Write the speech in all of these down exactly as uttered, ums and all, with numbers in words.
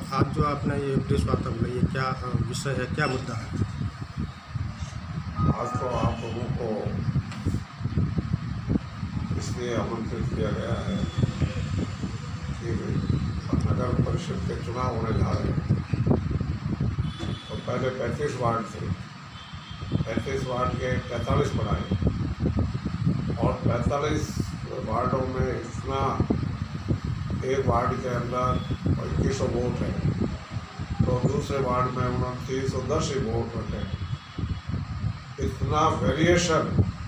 आज जो आपने ये प्रेस वार्ता बुलाई, ये क्या अ, विषय है, क्या मुद्दा है? आज तो आप लोगों को इसलिए आमंत्रित किया गया है कि नगर परिषद के चुनाव होने जा रहे हैं। तो पहले पैंतीस वार्ड थे, पैंतीस वार्ड के पैंतालीस बनाए और पैंतालीस वार्डों में इतना एक वार्ड के अंदर इक्कीस सौ वोट है, तो दूसरे वार्ड में उन्होंने तीन सौ दस ही वोट रखे। इतना वेरिएशन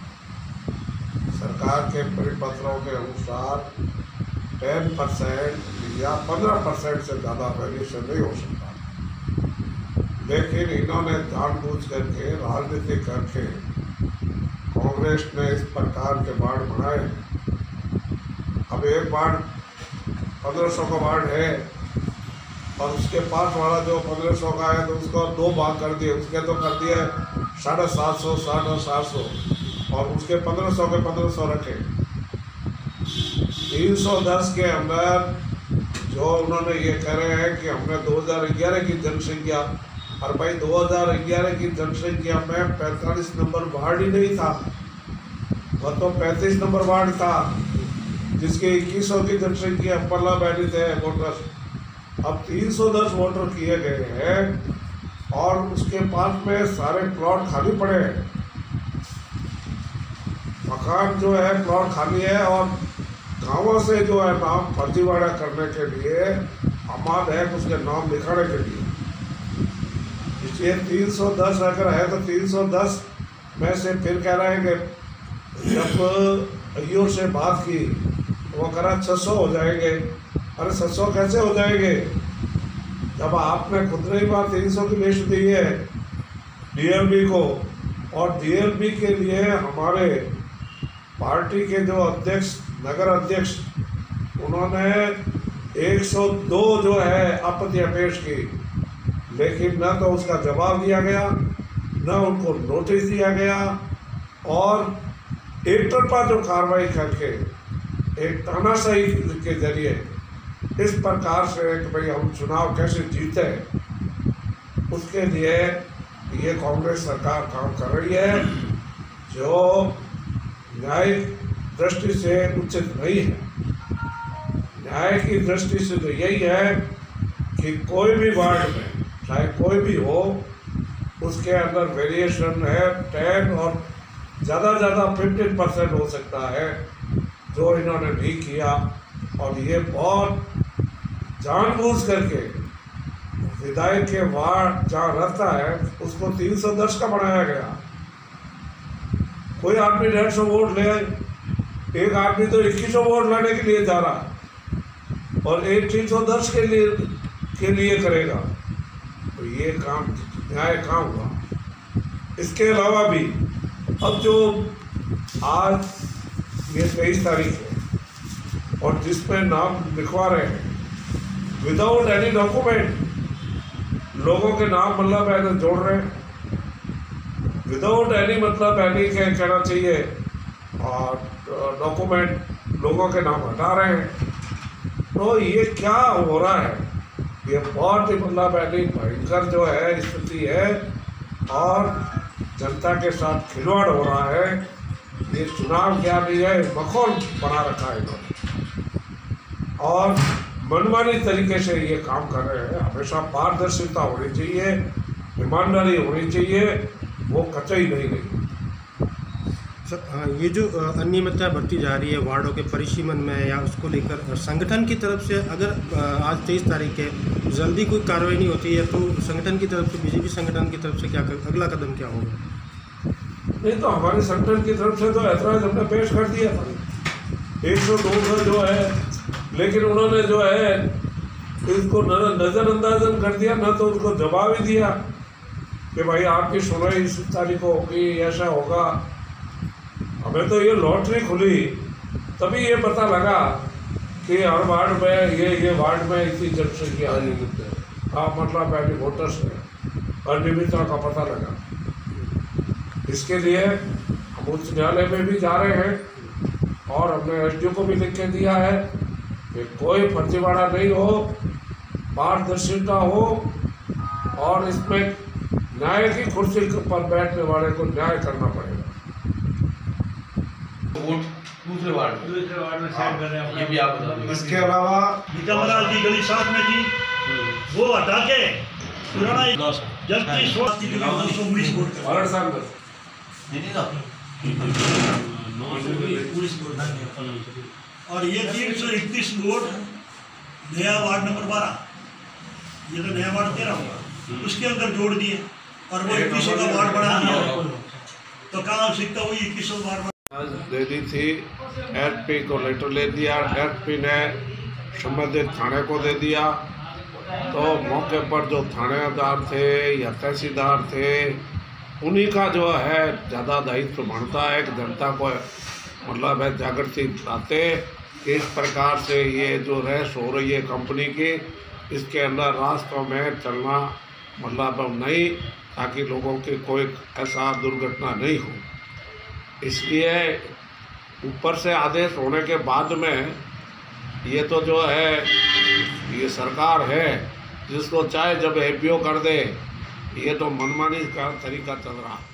सरकार के परिपत्रों के अनुसार टेन परसेंट या पंद्रह परसेंट से ज़्यादा वेरिएशन नहीं हो सकता, लेकिन इन्होंने जानबूझ करके राजनीति करके कांग्रेस ने इस प्रकार के वार्ड बनाए। अब एक वार्ड पंद्रह सौ का वार्ड है और उसके पास वाला जो पंद्रह सौ का है तो उसको दो भाग कर दिए, उसके तो कर दिए साढ़े सात सौ साढ़े सात सौ और उसके पंद्रह सौ के पंद्रह सौ रखे। तीन सौ दस के अंदर जो उन्होंने ये कह रहे हैं कि हमने दो हज़ार ग्यारह की जनसंख्या, और भाई दो हज़ार ग्यारह की जनसंख्या में पैंतालीस नंबर वार्ड ही नहीं था, वह तो पैंतीस नंबर वार्ड था जिसके इक्कीस सौ की जनसंख्या पल्ला बैठी थे वोटर। अब तीन सौ दस वोटर किए गए हैं और उसके पास में सारे प्लॉट खाली पड़े हैं, मकान जो है प्लॉट खाली है और गांवों से जो है नाम फर्जीवाड़ा करने के लिए आमाद है उसके नाम लिखाने के लिए। इसलिए तीन सौ दस अगर है तो तीन सौ दस में से फिर कह रहे हैं कि जब अय्यूर से बात की वो कह रहा छः सौ हो जाएंगे। अरे छः सौ कैसे हो जाएंगे जब आपने खुद ने ही बात तीन सौ की लिस्ट दी है डीएलबी को, और डीएलबी के लिए हमारे पार्टी के जो अध्यक्ष नगर अध्यक्ष उन्होंने एक सौ दो जो है आपत्तियां पेश की, लेकिन न तो उसका जवाब दिया गया न उनको नोटिस दिया गया और एक तरफा जो कार्रवाई करके एक तानाशाही के जरिए इस प्रकार से कि भाई हम चुनाव कैसे जीते, उसके लिए ये कांग्रेस सरकार काम कर रही है जो न्यायिक दृष्टि से उचित नहीं है। न्याय की दृष्टि से तो यही है कि कोई भी वार्ड में चाहे कोई भी हो उसके अंदर वेरिएशन है टेन और ज़्यादा ज़्यादा फिफ्टीन परसेंट हो सकता है, जो इन्होंने नहीं किया। और ये बहुत जानबूझ करके विधायक के वार्ड जहाँ रहता है उसको तीन सौ दस का बनाया गया। कोई आदमी डेढ़ सौ वोट ले, एक आदमी तो इक्कीस सौ वोट लाने के लिए जा रहा और एक तीन सौ दस के लिए के लिए करेगा, तो ये काम न्याय कहाँ हुआ। इसके अलावा भी अब जो आज ये तेईस तारीख है और जिसमें नाम लिखवा रहे हैं विदाउट एनी डॉक्यूमेंट, लोगों के नाम मतलब ऐसे जोड़ रहे हैं विदाउट एनी मतलब एनी के कहना चाहिए और डॉक्यूमेंट लोगों के नाम हटा रहे हैं। तो ये क्या हो रहा है, ये बहुत ही मतलब ऐसी भयंकर जो है स्थिति है और जनता के साथ खिलवाड़ हो रहा है। ये चुनाव क्या नहीं है, मखौल बना रखा है इन्होंने और मनमानी तरीके से ये काम कर रहे हैं। हमेशा पारदर्शिता होनी चाहिए, ईमानदारी होनी चाहिए, वो कतई नहीं रही। सर, ये जो अनियमितता बढ़ती जा रही है वार्डों के परिसीमन में या उसको लेकर संगठन की तरफ से अगर आज तेईस तारीख है जल्दी कोई कार्रवाई नहीं होती है तो संगठन की तरफ से बीजेपी संगठन की तरफ से क्या कर, अगला कदम क्या होगा? नहीं तो हमारे संगठन की तरफ से तो ऐतराज हमने पेश कर दिया था एक सौ दो का जो है, लेकिन उन्होंने जो है इसको नज़रअंदाजन कर दिया, न तो उसको जवाब ही दिया कि भाई आपकी सुनवाई इस तारीख को होगी, ऐसा होगा। हमें तो ये लॉटरी खुली तभी ये पता लगा कि हर वार्ड में ये ये वार्ड में इतनी जनसंख्या अनियमित है, हाँ मतलब पहले वोटर्स है अनियमितता का पता लगा। इसके लिए हम उच्च न्यायालय में भी जा रहे हैं और हमने एसडीओ को भी लिख के दिया है कि कोई फर्जीवाड़ा नहीं हो पारदर्शिता हो और इसमें न्याय की कुर्सी पर बैठने वाले को न्याय करना पड़ेगा। वोट दूसरे वार्ड में दूसरे वार्ड में साइड कर रहे हैं ये भी आप बता दीजिए। इसके अलावा निकमराज की गली साथ में थी, वो हटा के पुराना जल्दी सोच की गली दो सौ उन्नीस वोट कर भारत साहब और ये तीन सौ इकतीस वोट नया वार्ड नंबर बारह, ये तो नया वार्ड तेरह होगा, उसके अंदर जोड़ दिए और वो इक्कीस सौ का वार्ड बढ़ा दिया। तो कहाँ आवश्यकता हुई इक्कीस सौ वार्ड दे दी थी, एसपी को लेटर ले दिया, एसपी ने संबंधित थाने को दे दिया। तो मौके पर जो थानेदार थे या तहसीलदार थे उन्हीं का जो है ज़्यादा दायित्व बनता है कि जनता को मतलब है जागृति लाते इस प्रकार से ये जो रेस हो रही है कंपनी की, इसके अंदर रास्तों में चलना मतलब नहीं, ताकि लोगों की कोई ऐसा दुर्घटना नहीं हो। इसलिए ऊपर से आदेश होने के बाद में ये तो जो है ये सरकार है जिसको चाहे जब एपीओ कर दे, ये तो मनमानी का तरीका चल रहा है।